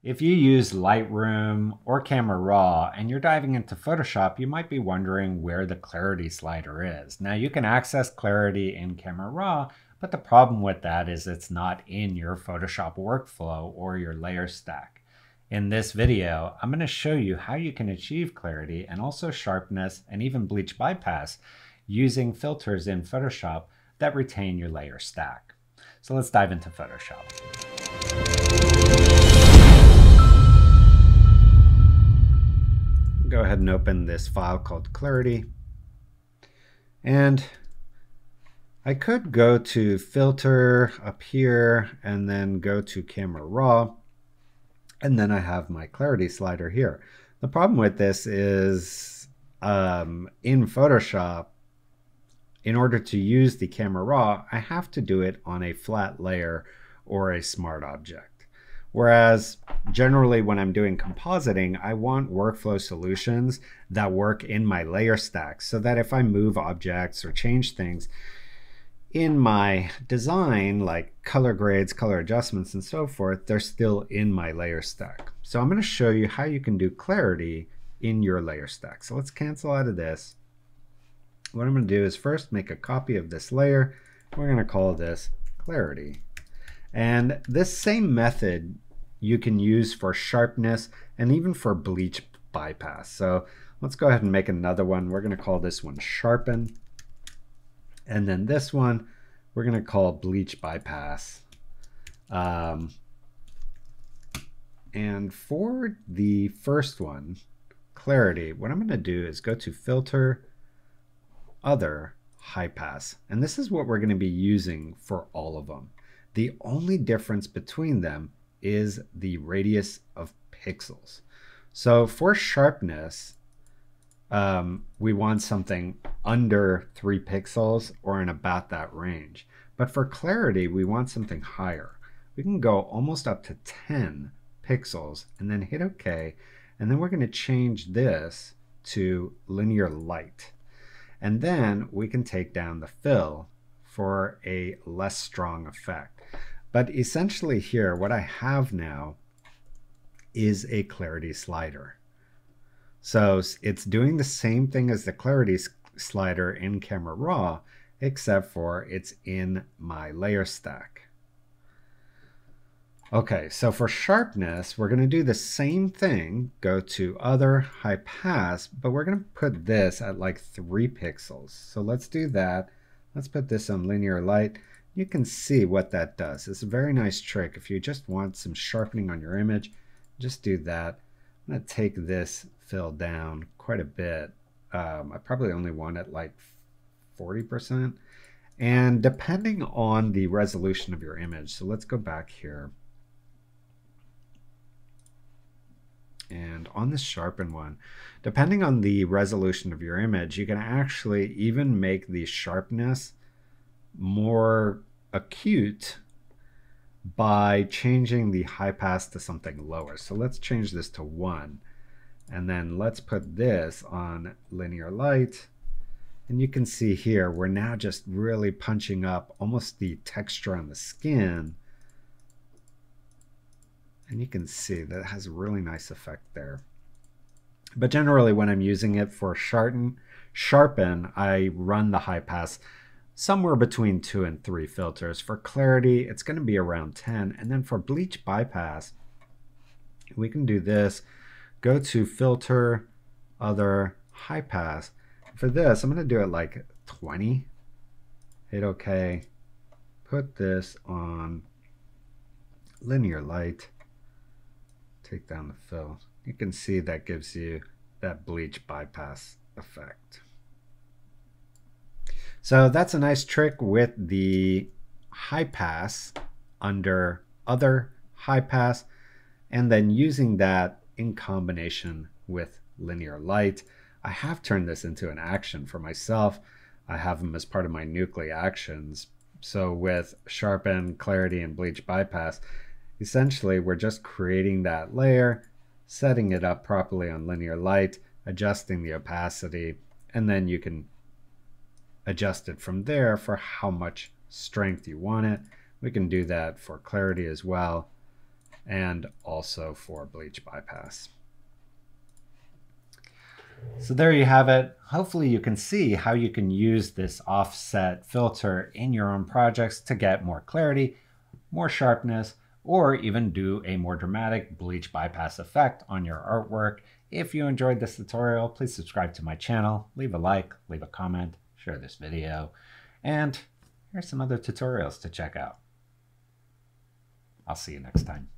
If you use Lightroom or Camera Raw and you're diving into Photoshop, you might be wondering where the clarity slider is. Now you can access clarity in Camera Raw, but the problem with that is it's not in your Photoshop workflow or your layer stack. In this video, I'm going to show you how you can achieve clarity and also sharpness and even bleach bypass using filters in Photoshop that retain your layer stack. So let's dive into Photoshop. Go ahead and open this file called Clarity. And I could go to Filter up here and then go to Camera Raw. And then I have my Clarity slider here. The problem with this is in Photoshop, in order to use the Camera Raw, I have to do it on a flat layer or a smart object. Whereas generally when I'm doing compositing, I want workflow solutions that work in my layer stack so that if I move objects or change things in my design, like color grades, color adjustments, and so forth, they're still in my layer stack. So I'm going to show you how you can do clarity in your layer stack. So let's cancel out of this. What I'm going to do is first make a copy of this layer. We're going to call this clarity. And this same method you can use for sharpness and even for bleach bypass. So let's go ahead and make another one. We're going to call this one sharpen. And then this one we're going to call bleach bypass. And for the first one, clarity, what I'm going to do is go to filter, other, high pass. And this is what we're going to be using for all of them. The only difference between them is the radius of pixels. So for sharpness, we want something under 3 pixels or in about that range. But for clarity, we want something higher. We can go almost up to 10 pixels and then hit OK. And then we're going to change this to linear light. And then we can take down the fill for a less strong effect. But essentially here, what I have now is a clarity slider. So it's doing the same thing as the clarity slider in Camera Raw, except for it's in my layer stack. Okay, so for sharpness, we're going to do the same thing. Go to other, high pass, but we're going to put this at like 3 pixels. So let's do that. Let's put this on linear light. You can see what that does. It's a very nice trick. If you just want some sharpening on your image, just do that. I'm going to take this fill down quite a bit. I probably only want it like 40%. And depending on the resolution of your image, so let's go back here. And on this sharpen one, depending on the resolution of your image, you can actually even make the sharpness more acute by changing the high pass to something lower. So let's change this to 1. And then let's put this on linear light. And you can see here, we're now just really punching up almost the texture on the skin. And you can see that it has a really nice effect there. But generally when I'm using it for sharpen, I run the high pass somewhere between 2 and 3 filters. For clarity, it's going to be around 10. And then for bleach bypass, we can do this. Go to filter, other, high pass. For this, I'm going to do it like 20. Hit OK. Put this on linear light. Take down the fill. You can see that gives you that bleach bypass effect. So that's a nice trick with the high pass under other, high pass, and then using that in combination with linear light. I have turned this into an action for myself. I have them as part of my Nucly actions. So with sharpen, clarity, and bleach bypass, essentially we're just creating that layer, setting it up properly on linear light, adjusting the opacity, and then you can adjust it from there for how much strength you want it. We can do that for clarity as well. and also for bleach bypass. So there you have it. Hopefully you can see how you can use this offset filter in your own projects to get more clarity, more sharpness, or even do a more dramatic bleach bypass effect on your artwork. If you enjoyed this tutorial, please subscribe to my channel, leave a like, leave a comment, share this video, and here's some other tutorials to check out. I'll see you next time.